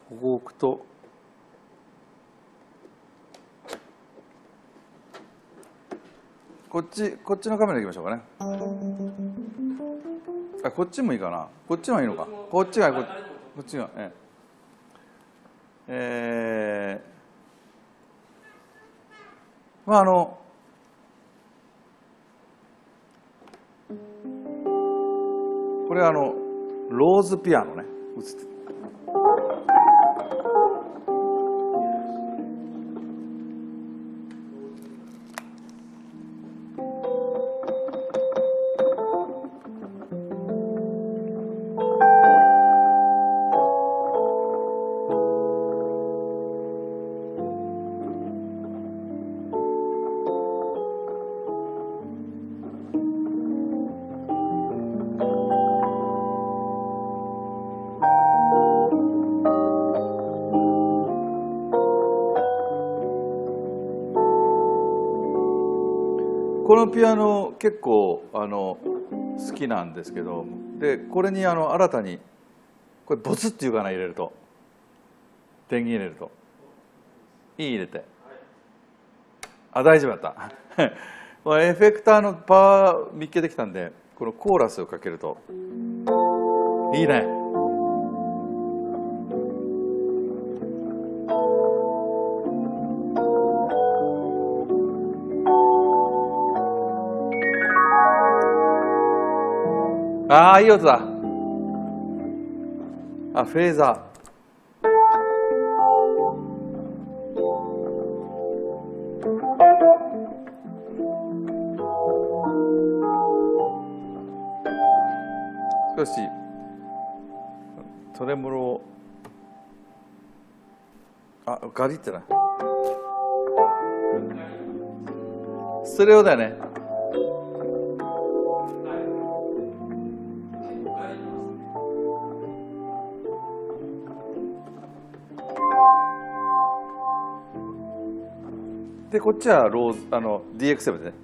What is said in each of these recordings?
ここ置くとこっちのカメラいきましょうかね。あ、こっちもいいかな。こっちはいいのか。こっちがまあこれローズピアノね。映ってこのピアノ結構好きなんですけど、でこれに新たにこれボツっていうかな、入れると電源入れると入れて、あ、大丈夫だったエフェクターのパワー見っけてきたんで、このコーラスをかけるといいね。ああ、いい音だ。あ、フェーザー。少しトレモロを、あ、ガリってな。ステレオだよね。でこっちはローズDX7 でね。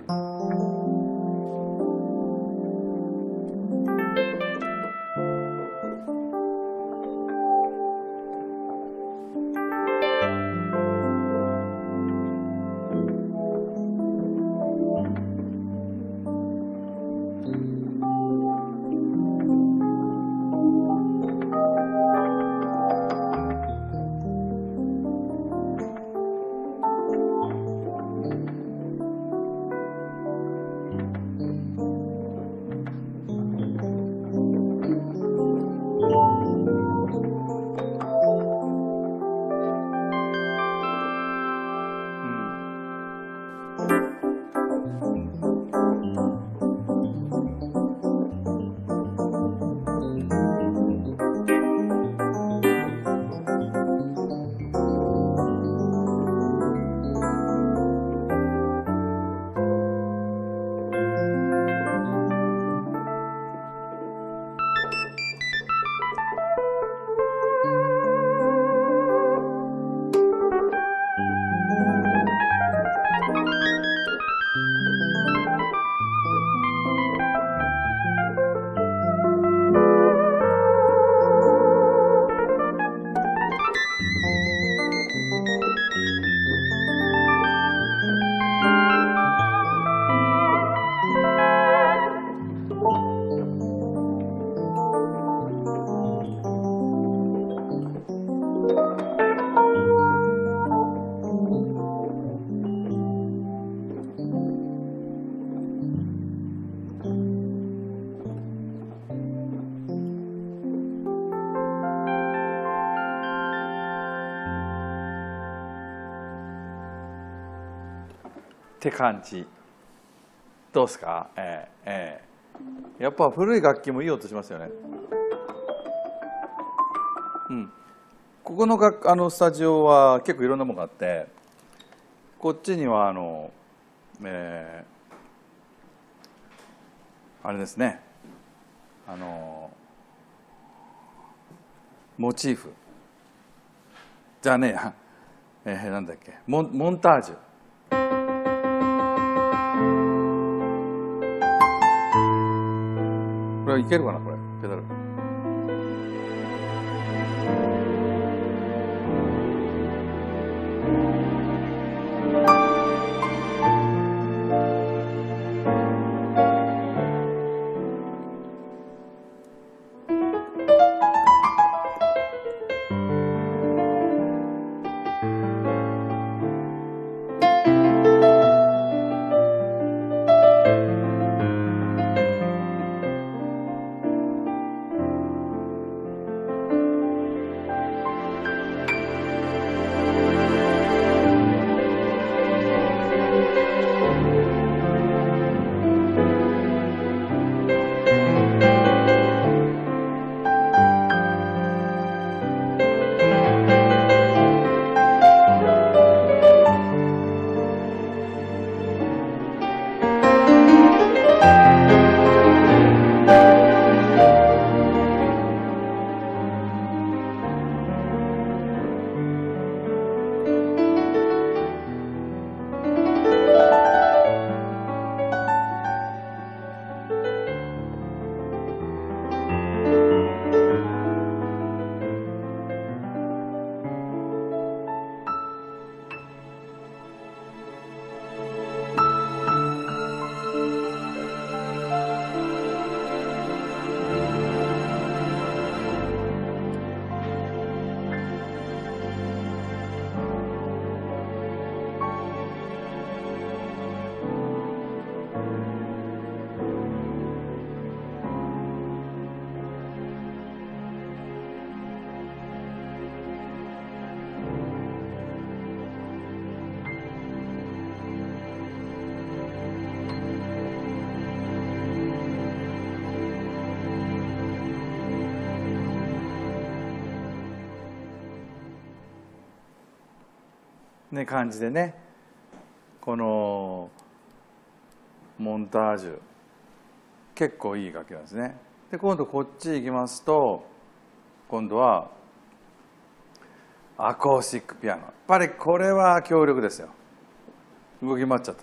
って感じ。どうですか？やっぱ古い楽器もいい音しますよね。うん。ここのスタジオは結構いろんなものがあって、こっちにはあれですね、モチーフじゃねえや、なんだっけ、モンタージュ。これはいけるかな、これペダル。 ね感じでね、このモンタージュ結構いい楽器なんですね。で今度こっち行きますと、今度はアコースティックピアノ。やっぱりこれは強力ですよ。動き回っちゃった。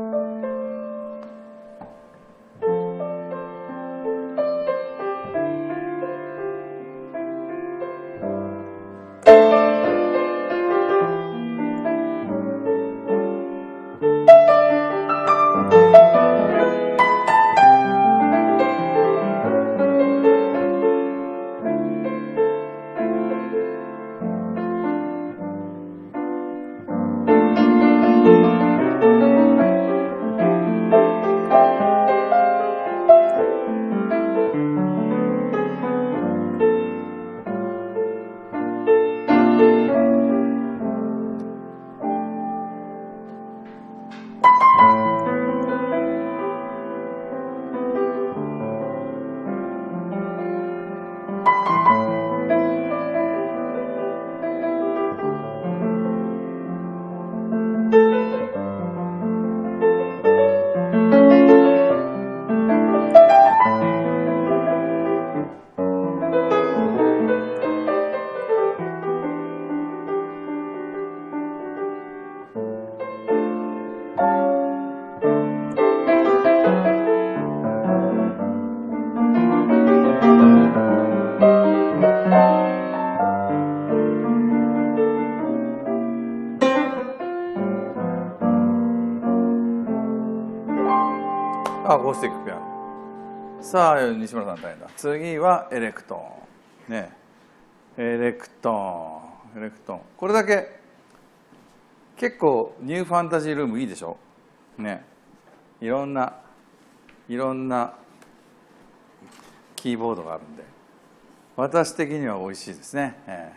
アコースティックピアノ。さあ西村さん大変だ。次はエレクトーンね。エレクトーンこれだけ結構ニューファンタジールームいいでしょね。いろんなキーボードがあるんで、私的には美味しいですね。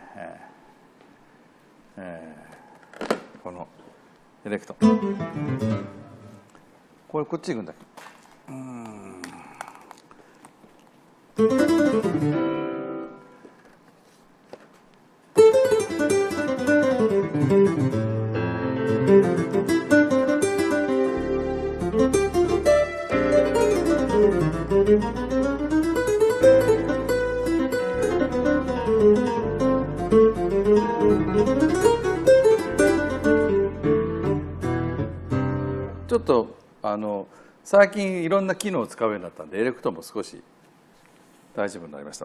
このエレクトーン、これこっち行くんだっけ。ちょっと最近いろんな機能を使うようになったんで、エレクトーンも少し大丈夫になりました。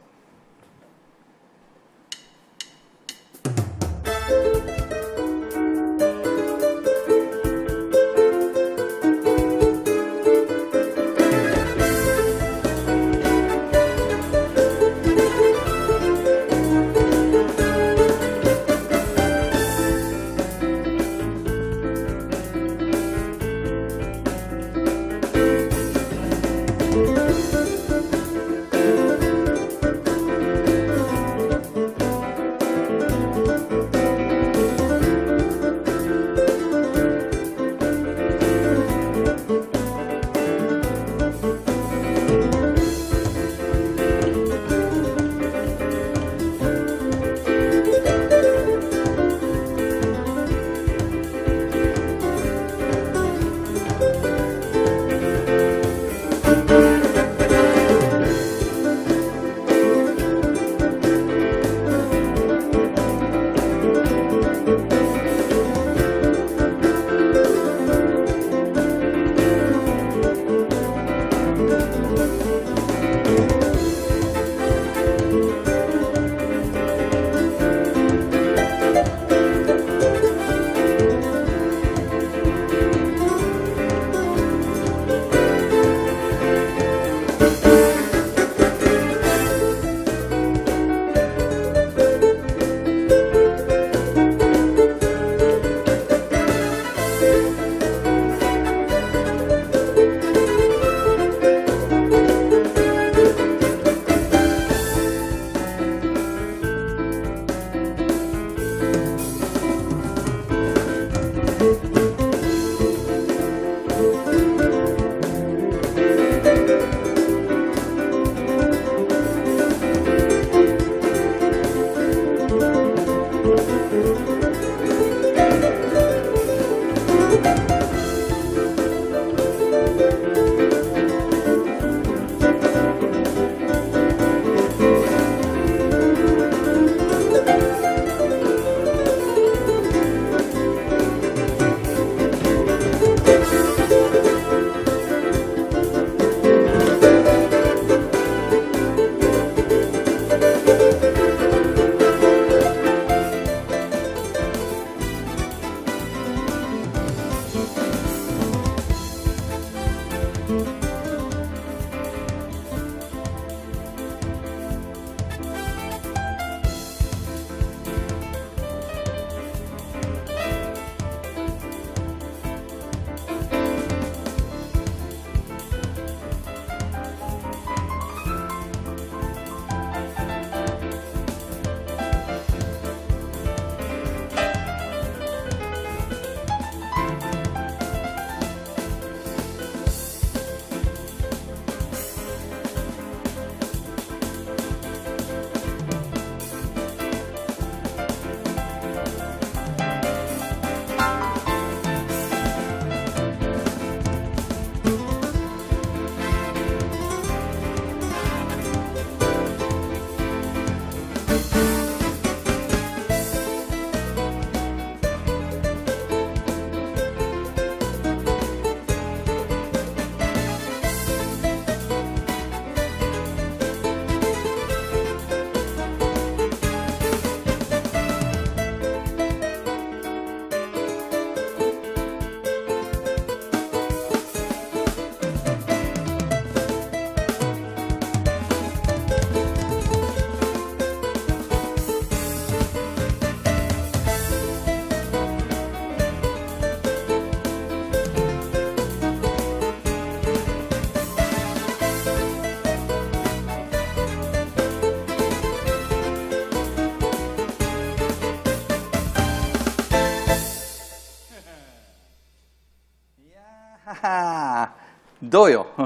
どうよ。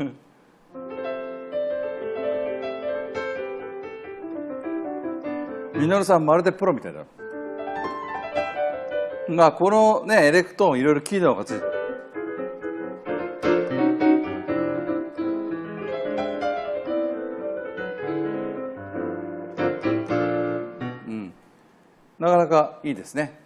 ミノルさんまるでプロみたいだろ。まあこのねエレクトーンいろいろ機能がついてる。うん、なかなかいいですね。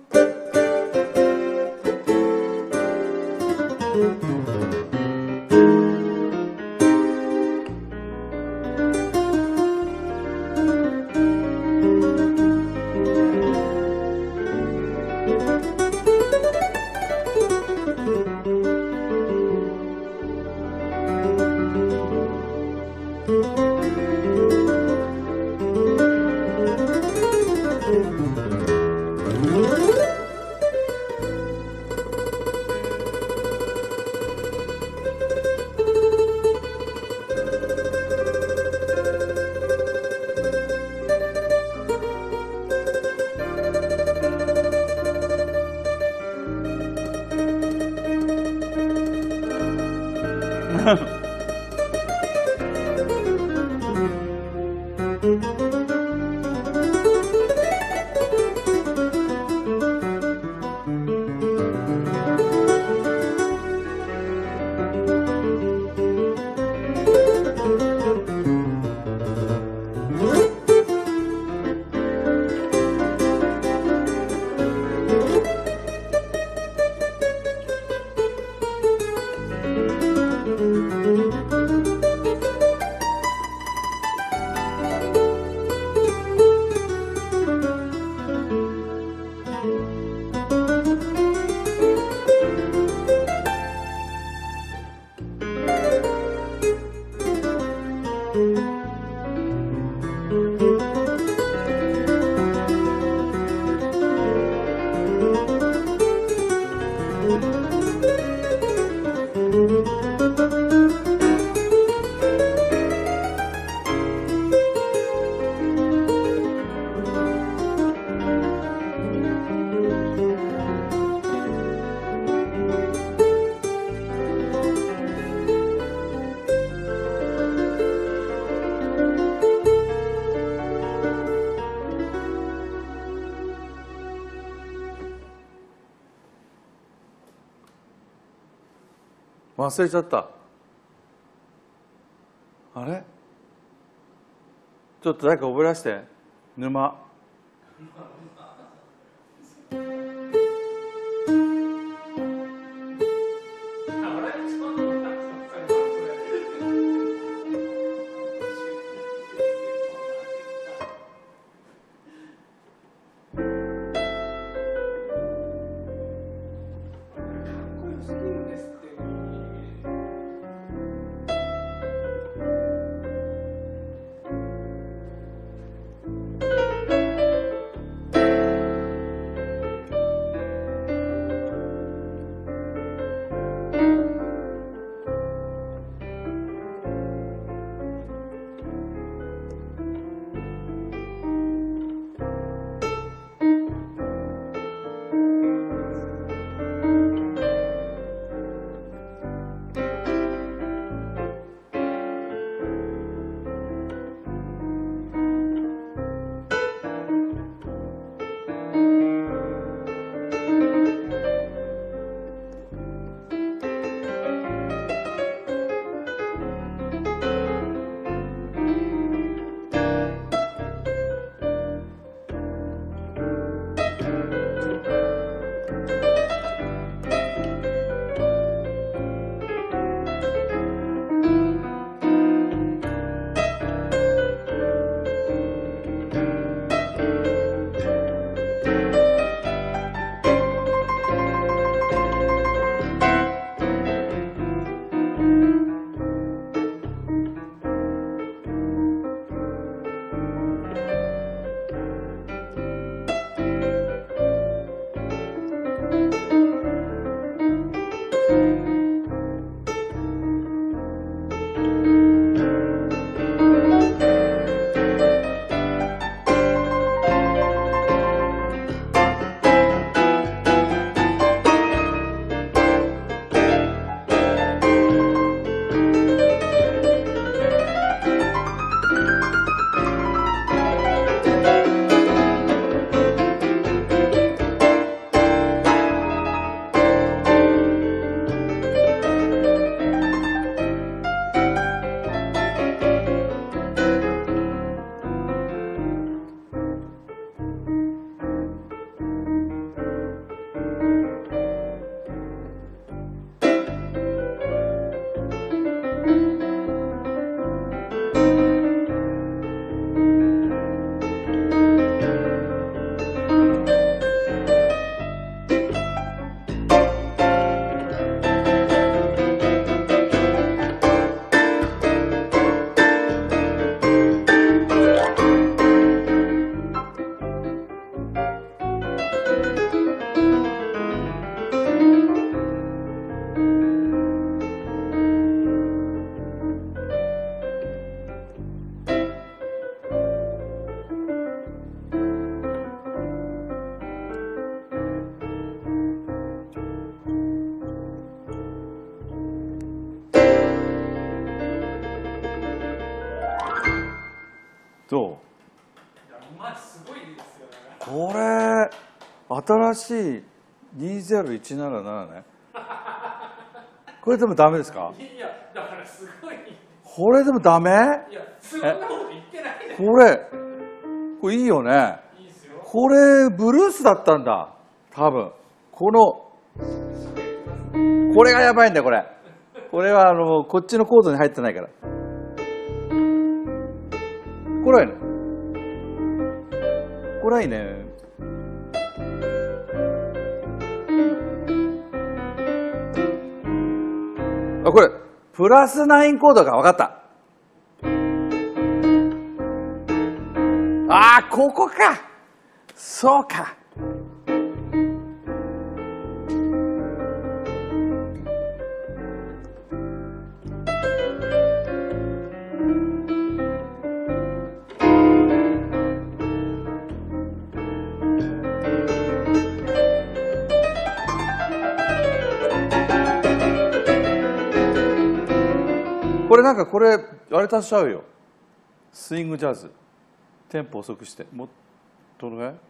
忘れちゃった。あれちょっと誰か覚え出して。沼。 マジすごいですよね。 これ新しい20177ね。これでもダメですか？ いやだからすごい。 これでもダメ？ いやそんなこと言ってないね。 これいいよね。 いいですよ。 これブルースだったんだ多分。これがやばいんだよこれ。これはこっちのコードに入ってないから。これはいいね。これはいいね。あ、これプラス9コードが分かった。ああ、ここか。そうか。これなんかこれあれ足しちゃうよ。スイングジャズ。テンポ遅くして。もっとどのぐらい？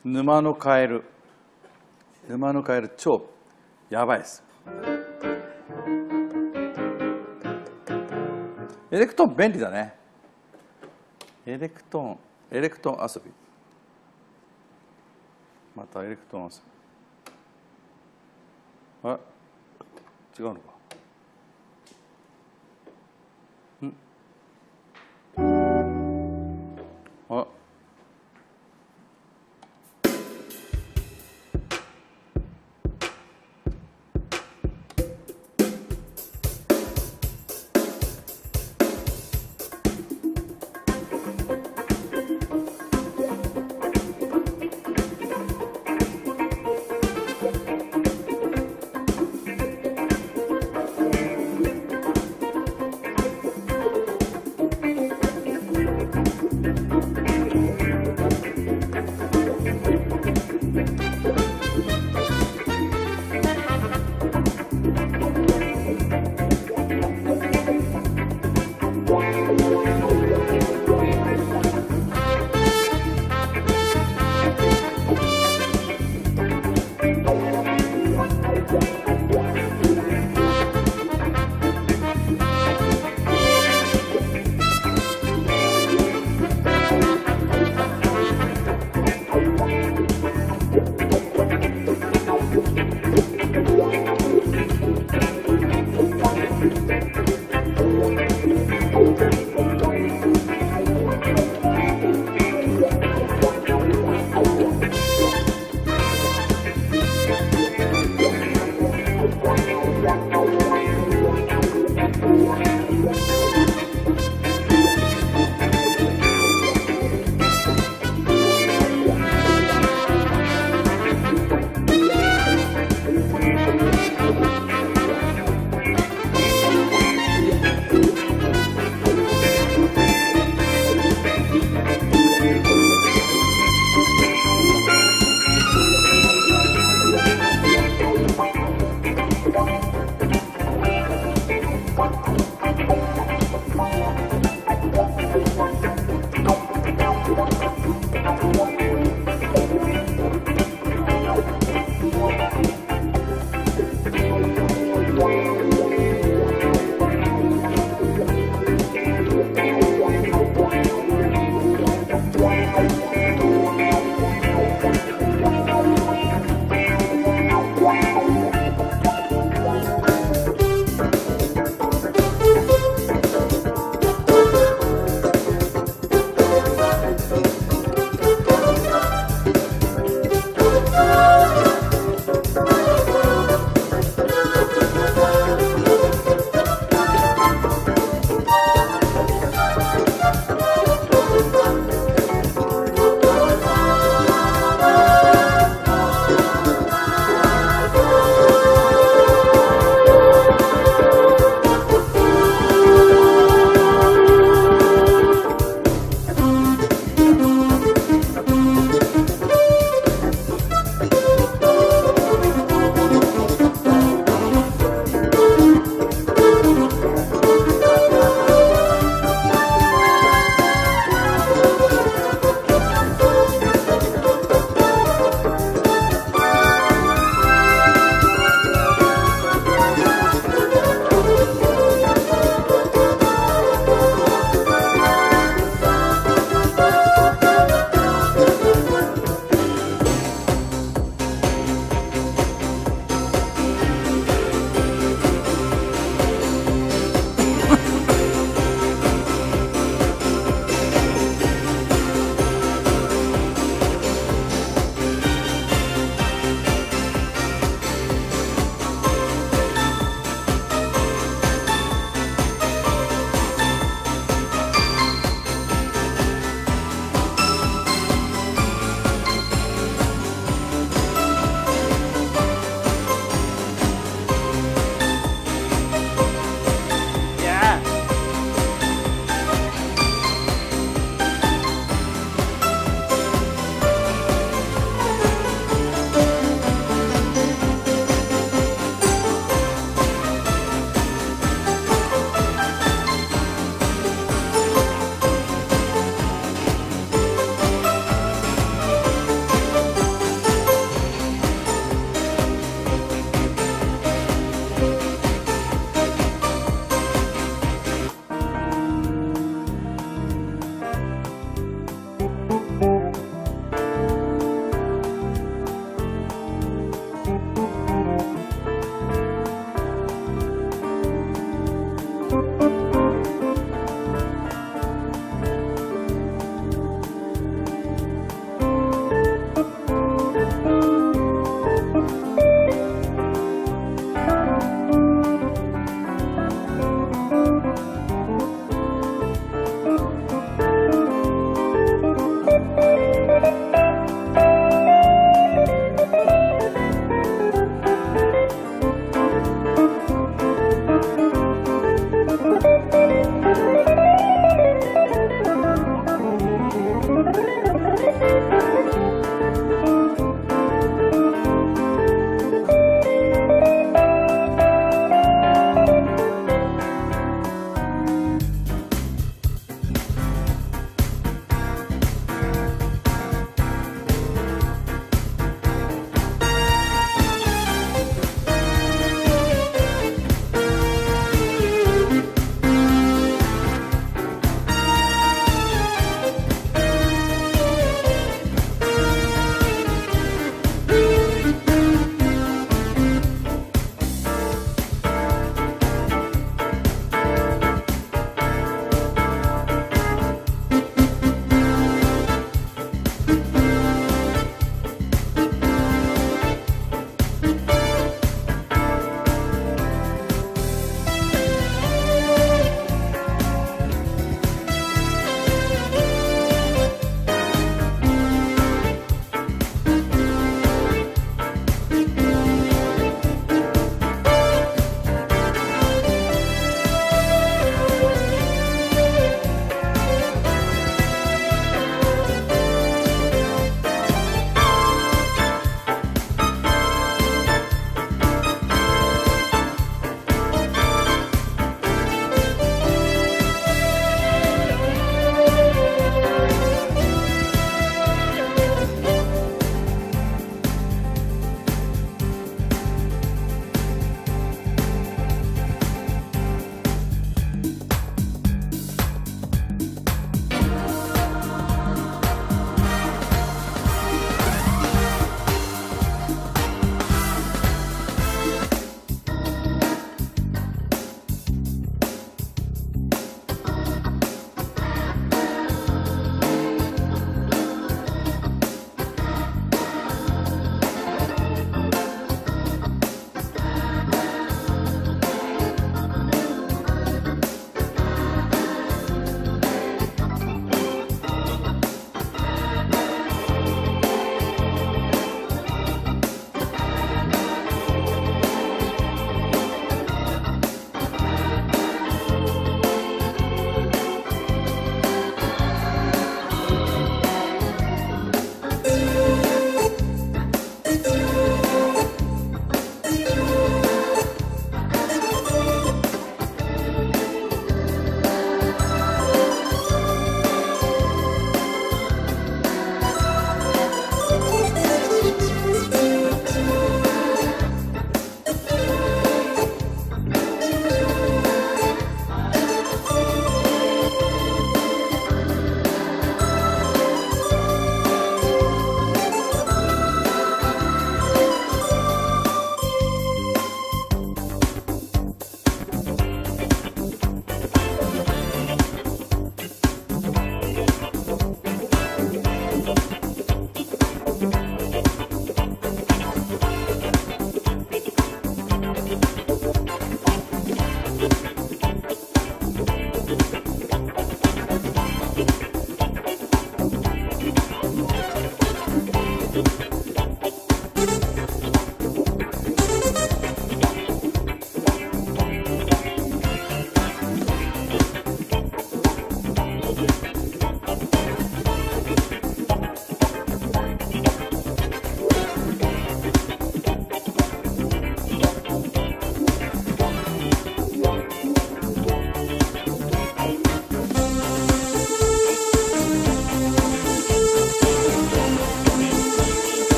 沼のカエル超やばいです。エレクトーン便利だね。エレクトーン遊び。またエレクトーン遊び。あ、違うのか。あ、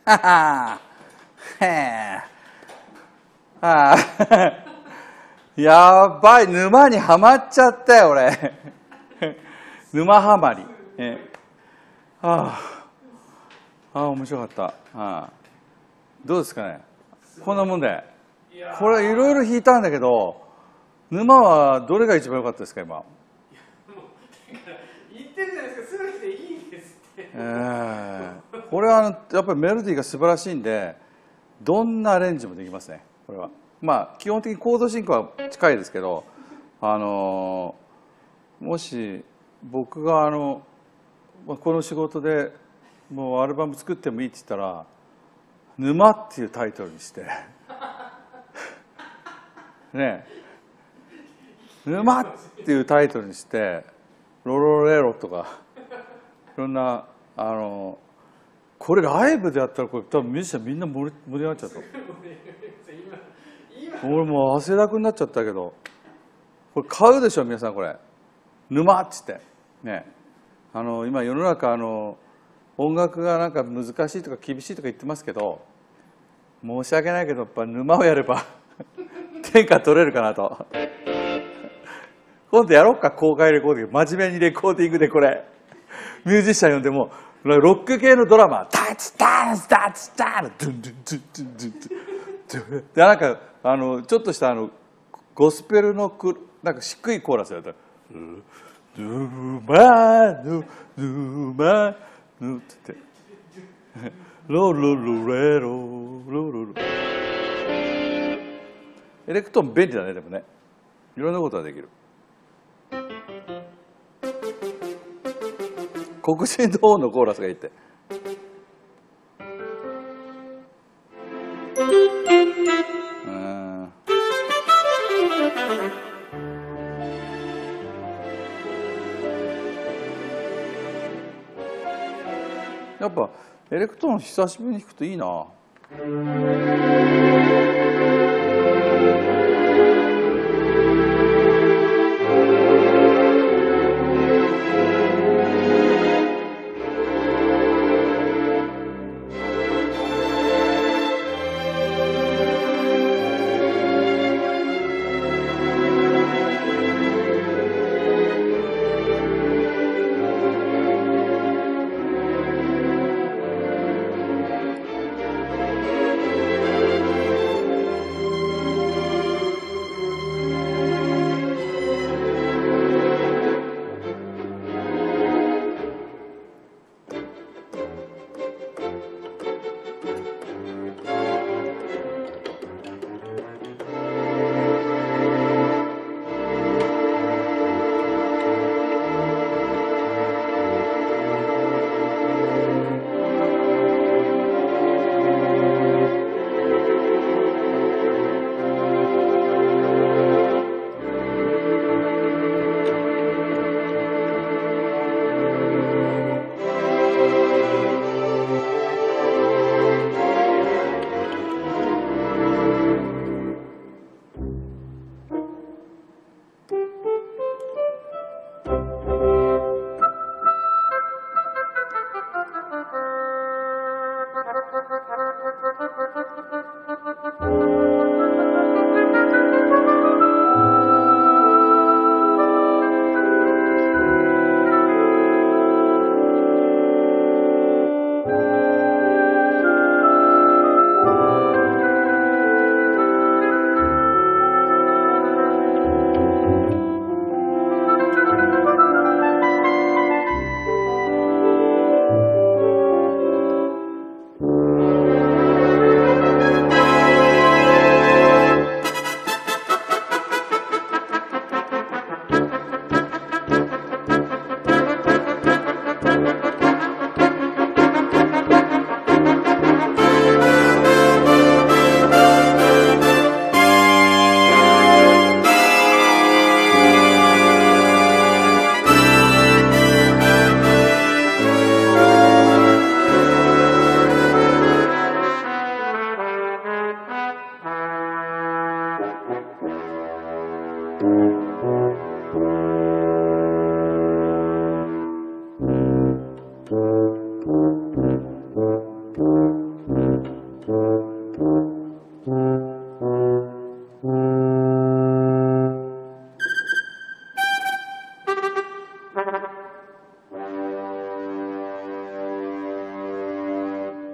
ははへえああやばい、沼にはまっちゃったよ俺沼ハマり。ああ面白かった。ああどうですかね、こんなもんで。これいろいろ弾いたんだけど、沼はどれが一番良かったですか今。 言ってるじゃないですか、すぐ来ていいですって。 これはやっぱりメロディーが素晴らしいんで、どんなアレンジもできますねこれは。まあ基本的にコード進行は近いですけど、もし僕がこの仕事でもうアルバム作ってもいいって言ったら「沼」っていうタイトルにしてね「沼」っていうタイトルにして「ロロレロ」とかいろんなこれライブでやったらこれ多分ミュージシャンみんな盛り上がっちゃうと。俺もう汗だくになっちゃったけど、これ買うでしょ皆さんこれ「沼」っつってね。今世の中音楽がなんか難しいとか厳しいとか言ってますけど、申し訳ないけどやっぱ沼をやれば天下取れるかなと。今度やろうか、公開レコーディング、真面目にレコーディングでこれミュージシャン呼んでもロック系のドラマタツタツタツタドゥンドゥンドゥンドゥンドゥンドゥンでなんかちょっとしたゴスペルのなんか低いコーラスやったら「ヌマヌヌマヌ」って言って「ロロロレロロロロ」エレクトーン便利だね。でもねいろんなことができる。黒人の方のコーラスがいいって。やっぱエレクトーン久しぶりに弾くといいな。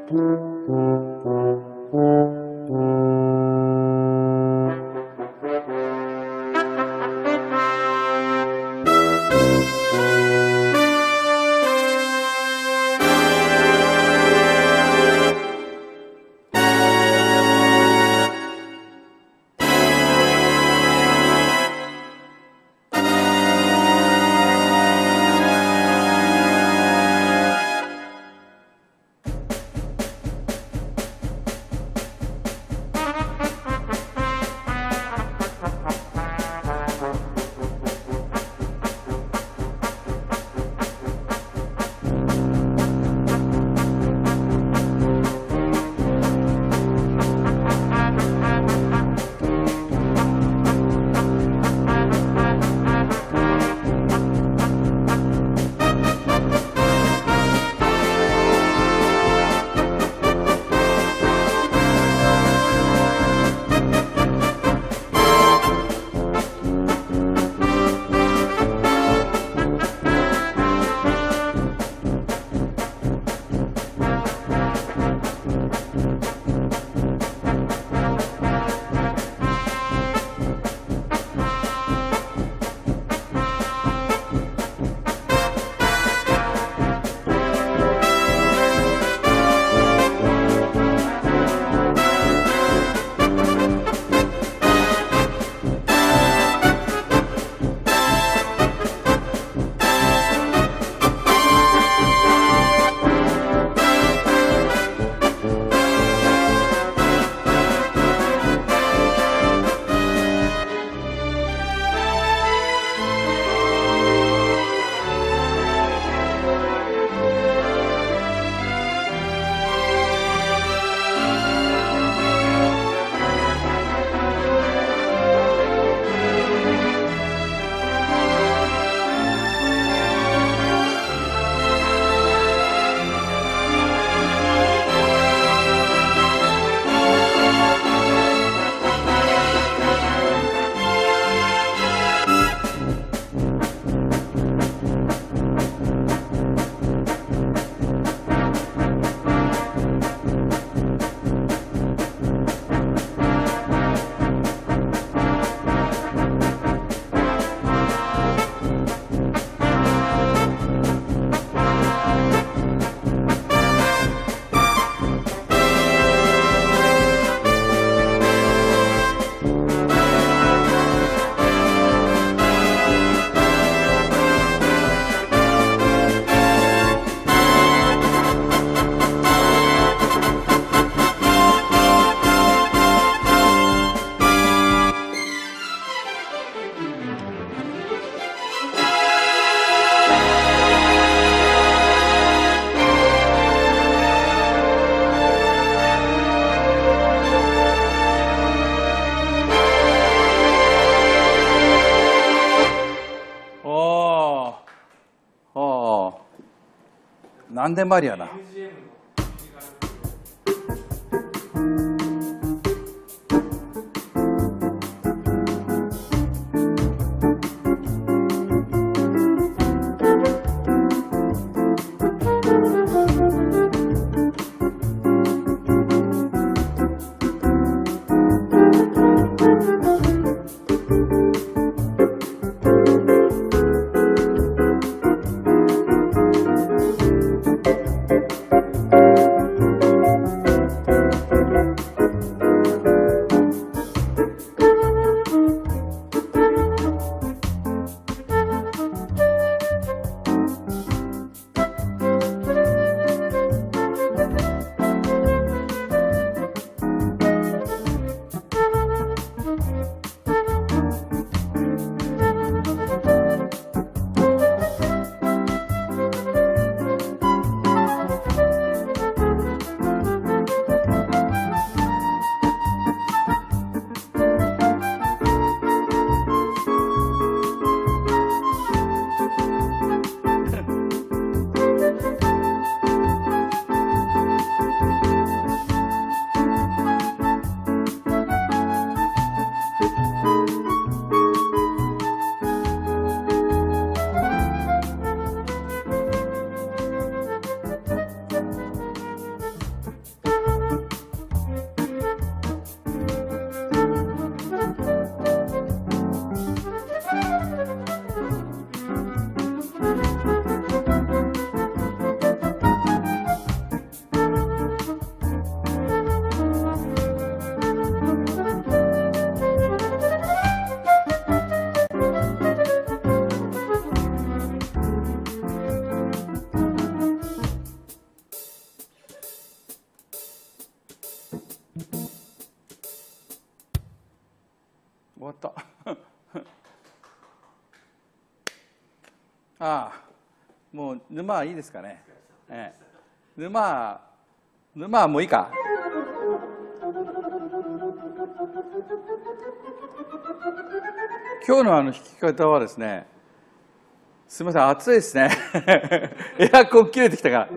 何でもありやな。 ああ、もう沼はいいですかね。沼はもういいか。今日の弾き方はですね、すみません、暑いですね。エアコン切れてきたから。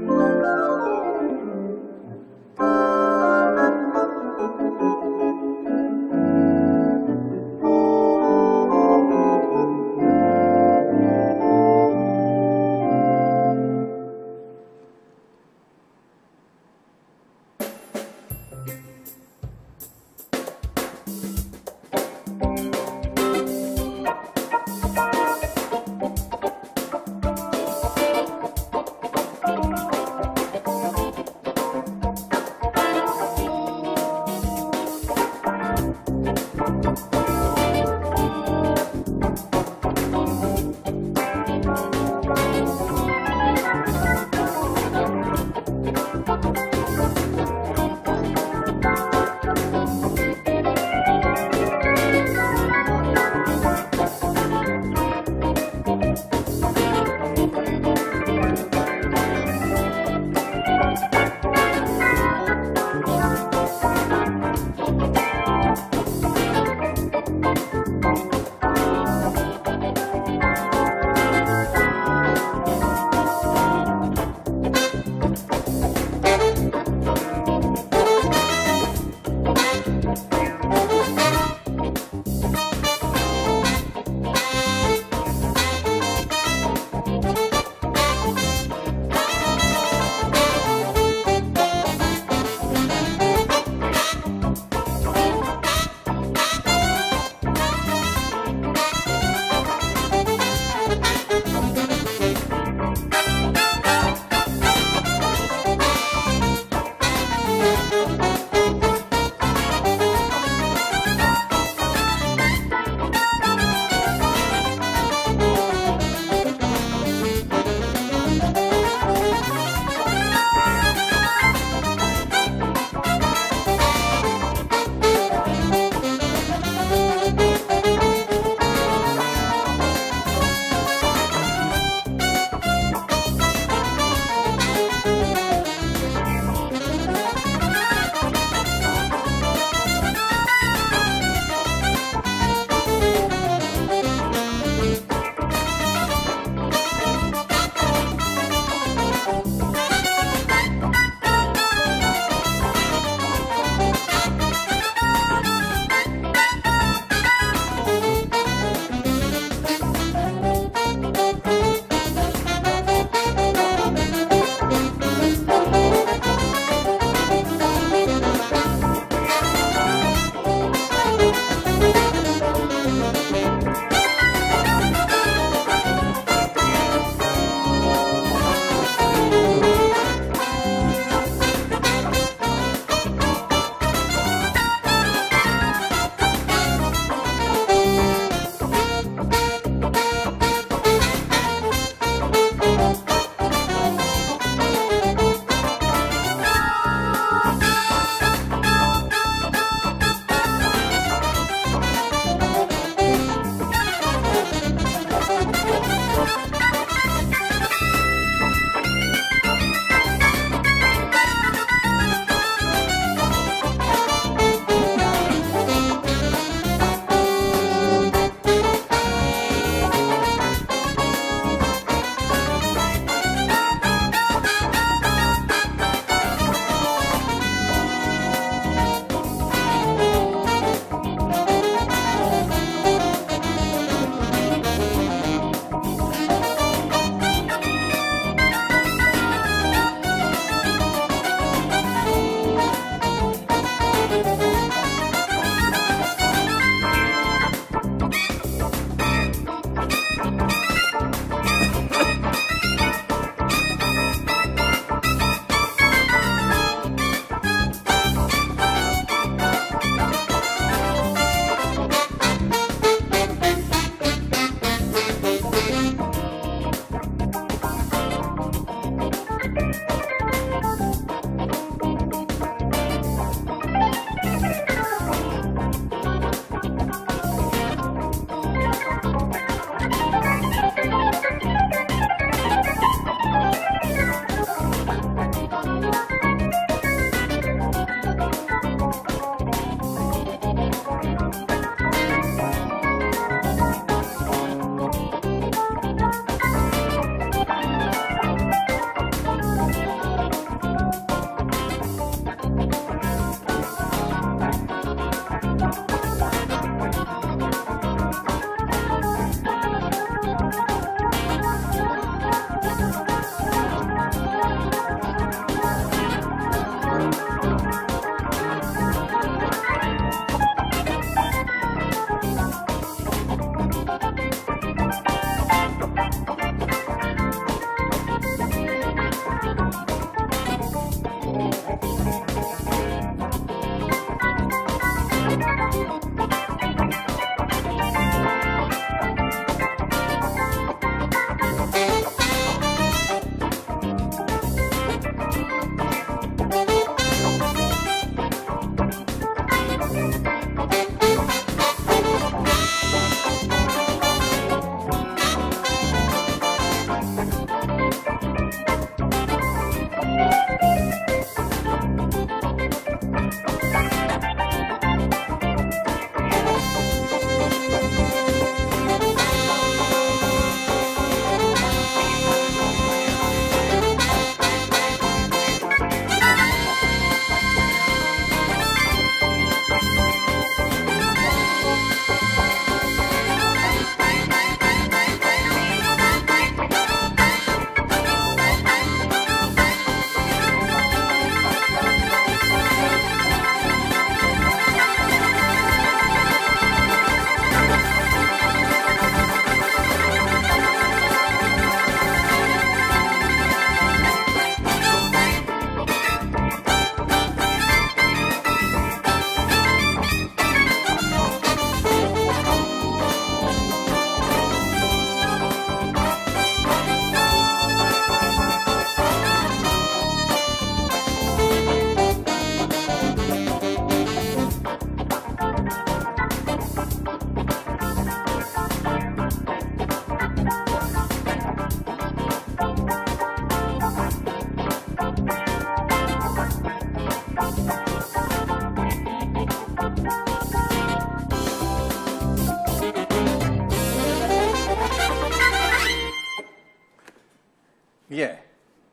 예.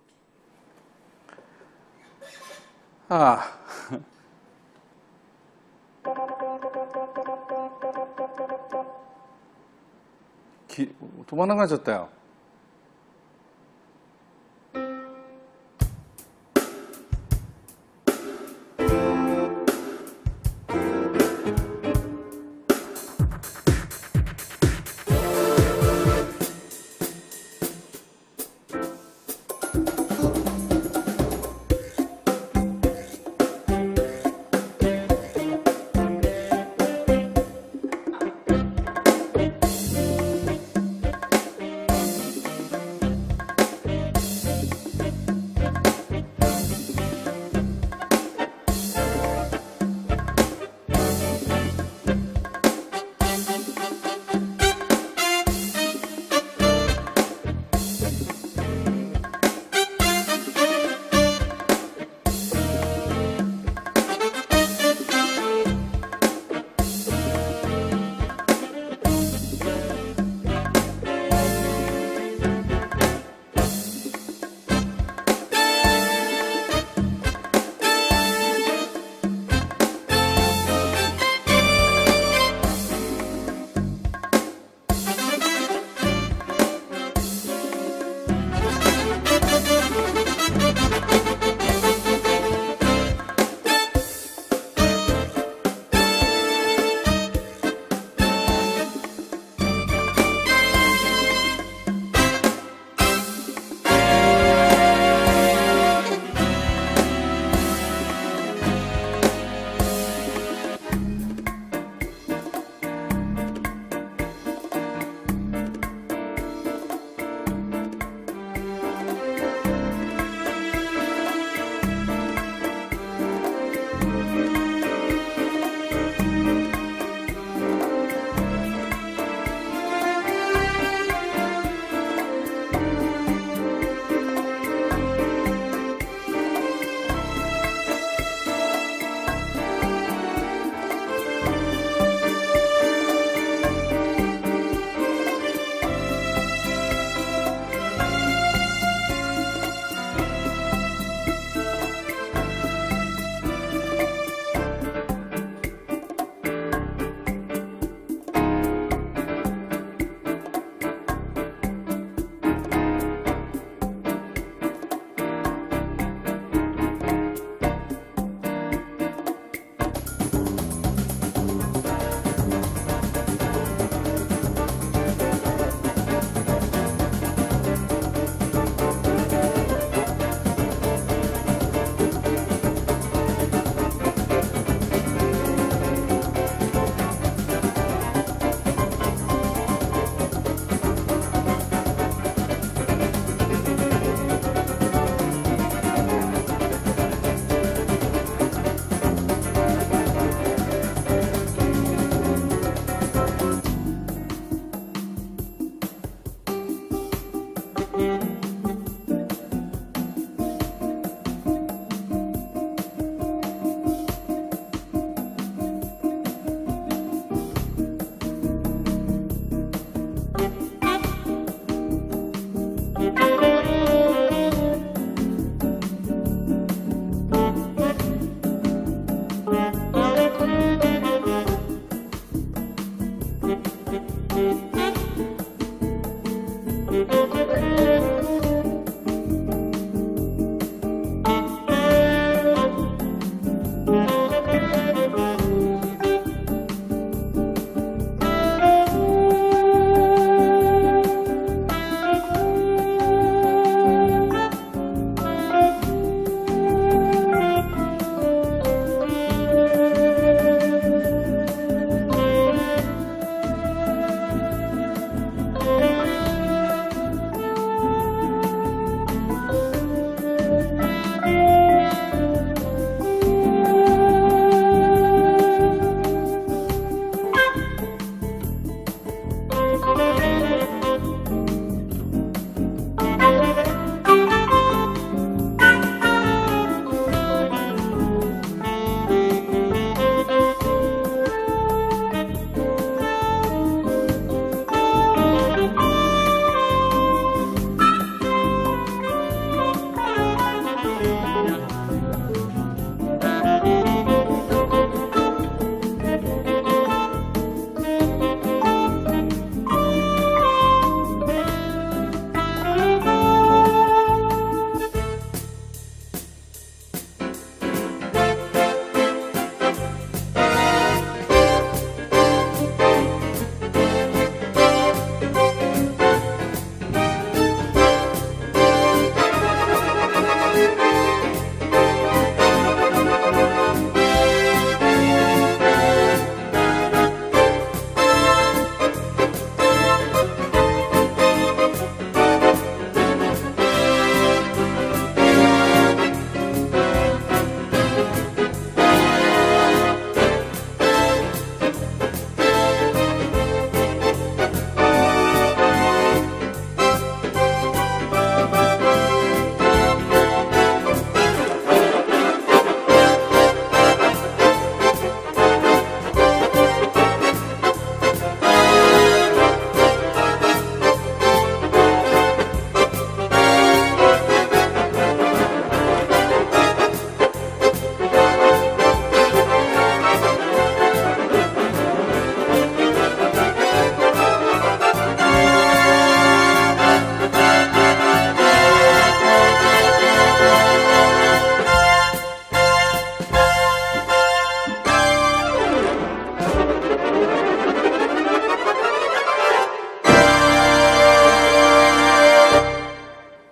아. 도망나가셨대요.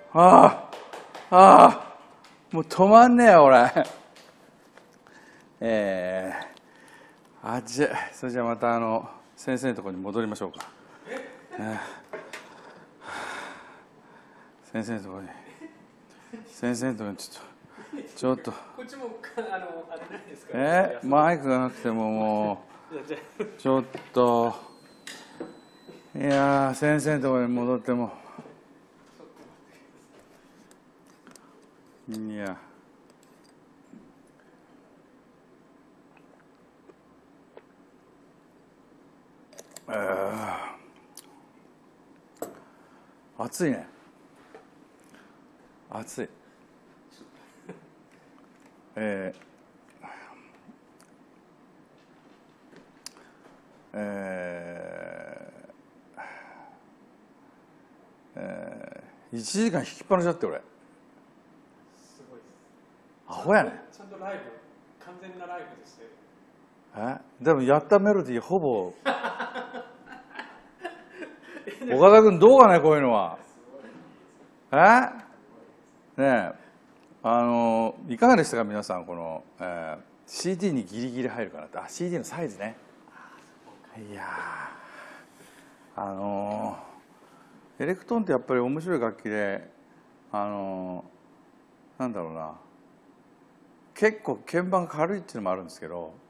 ああ、ああ、もう止まんねえよ、俺。それじゃあまた先生のところに戻りましょうか。先生のところに。先生のところにちょっと。 こっちもあれないですか？ マイクがなくてもちょっと。いや先生のところに戻っても。いや。暑いね。暑い。1時間引きっぱなしだって俺。 すごいです。 アホやねん。 ちゃんとライブ、完全なライブですね。 でもやったメロディーほぼ岡田君どうかねこういうのは。ねえいかがでしたか皆さんこの、CD にギリギリ入るかなって。CD のサイズね。いやエレクトーンってやっぱり面白い楽器でなんだろうな、結構鍵盤が軽いっていうのもあるんですけど、